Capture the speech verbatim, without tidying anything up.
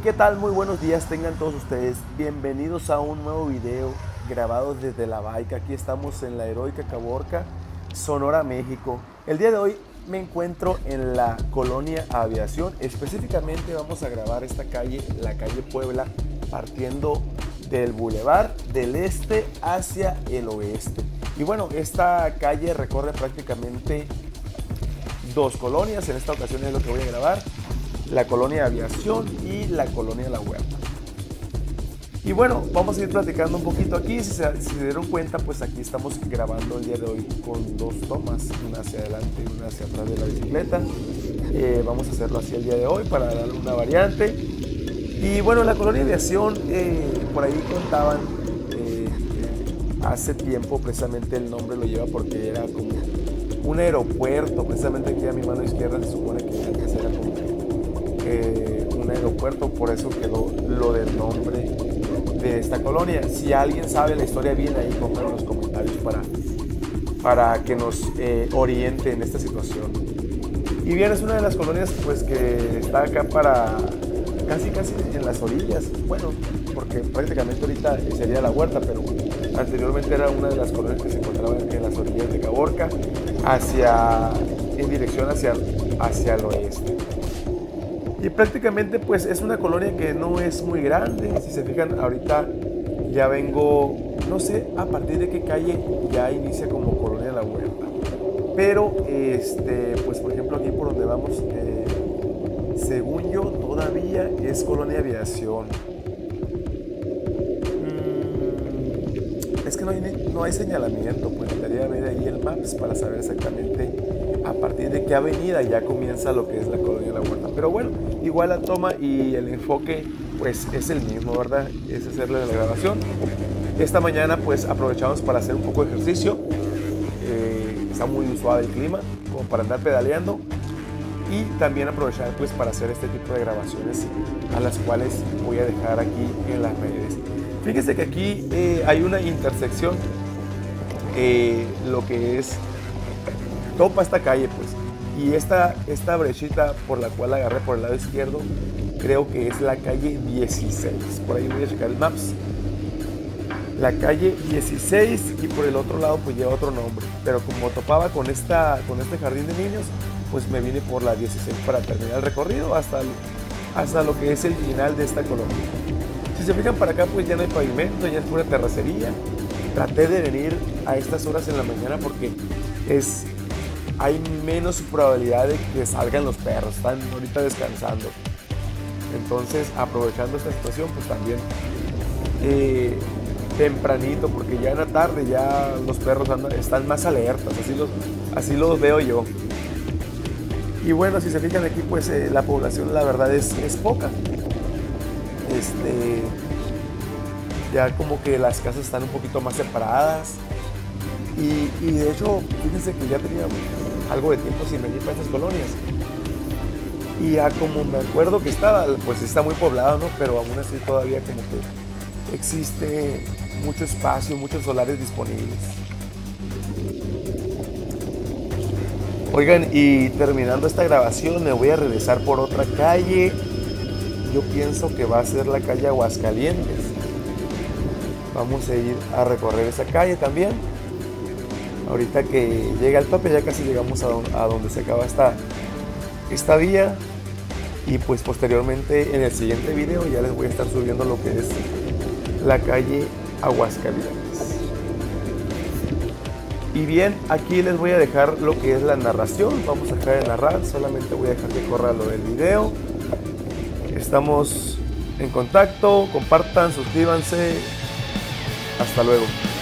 ¿Qué tal? Muy buenos días tengan todos ustedes. Bienvenidos a un nuevo video grabado desde La Baica. Aquí estamos en la heroica Caborca, Sonora, México. El día de hoy me encuentro en la colonia Aviación. Específicamente vamos a grabar esta calle, la calle Puebla, partiendo del bulevar del este hacia el oeste. Y bueno, esta calle recorre prácticamente dos colonias. En esta ocasión es lo que voy a grabar: la colonia Aviación y la colonia La Huerta. Y bueno, vamos a ir platicando un poquito aquí. Si se, si se dieron cuenta, pues aquí estamos grabando el día de hoy con dos tomas, una hacia adelante y una hacia atrás de la bicicleta. Eh, vamos a hacerlo así el día de hoy para darle una variante. Y bueno, la colonia Aviación, eh, por ahí contaban eh, hace tiempo, precisamente el nombre lo lleva porque era como un aeropuerto. Precisamente aquí a mi mano izquierda se supone que antes era como Eh, un aeropuerto, por eso quedó lo del nombre de esta colonia. Si alguien sabe la historia bien, ahí pongan en los comentarios para, para que nos eh, oriente en esta situación. Y bien, es una de las colonias pues que está acá para casi casi en las orillas, bueno, porque prácticamente ahorita sería La Huerta, pero anteriormente era una de las colonias que se encontraban en las orillas de Caborca, hacia, en dirección hacia, hacia el oeste. Y prácticamente pues es una colonia que no es muy grande. Si se fijan, ahorita ya vengo, no sé a partir de qué calle ya inicia como colonia La Huerta. Pero, este, pues por ejemplo aquí por donde vamos, eh, según yo todavía es colonia Aviación. Mm, es que no hay, no hay señalamiento, pues necesitaría ver ahí el Maps para saber exactamente a partir de qué avenida ya comienza lo que es la colonia La Huerta. Pero bueno, igual la toma y el enfoque pues es el mismo, ¿verdad? Es hacerle la grabación. Esta mañana pues aprovechamos para hacer un poco de ejercicio. Eh, está muy suave el clima, como para andar pedaleando. Y también aprovechar pues para hacer este tipo de grabaciones, a las cuales voy a dejar aquí en las redes. Fíjense que aquí eh, hay una intersección, eh, lo que es topa esta calle pues, y esta, esta brechita por la cual agarré por el lado izquierdo, creo que es la calle dieciséis. Por ahí voy a checar el Maps. La calle dieciséis, y por el otro lado pues lleva otro nombre, pero como topaba con, esta, con este jardín de niños, pues me vine por la dieciséis para terminar el recorrido hasta, el, hasta lo que es el final de esta colonia. Si se fijan para acá pues ya no hay pavimento, ya es pura terracería. Traté de venir a estas horas en la mañana porque es... hay menos probabilidad de que salgan los perros, están ahorita descansando. Entonces, aprovechando esta situación, pues también eh, tempranito, porque ya en la tarde ya los perros andan, están más alertas, así los, así los veo yo. Y bueno, si se fijan aquí, pues eh, la población la verdad es, es poca. Este, ya como que las casas están un poquito más separadas. Y, y de hecho, fíjense que ya tenía algo de tiempo sin venir para estas colonias. Y ya como me acuerdo que estaba, pues está muy poblado, ¿no? Pero aún así todavía como que existe mucho espacio, muchos solares disponibles. Oigan, y terminando esta grabación me voy a regresar por otra calle. Yo pienso que va a ser la calle Aguascalientes. Vamos a ir a recorrer esa calle también. Ahorita que llega el tope ya casi llegamos a, don, a donde se acaba esta, esta vía. Y pues posteriormente en el siguiente video ya les voy a estar subiendo lo que es la calle Aguascalientes. Y bien, aquí les voy a dejar lo que es la narración. Vamos a dejar de narrar, solamente voy a dejar que corra lo del video. Estamos en contacto, compartan, suscríbanse. Hasta luego.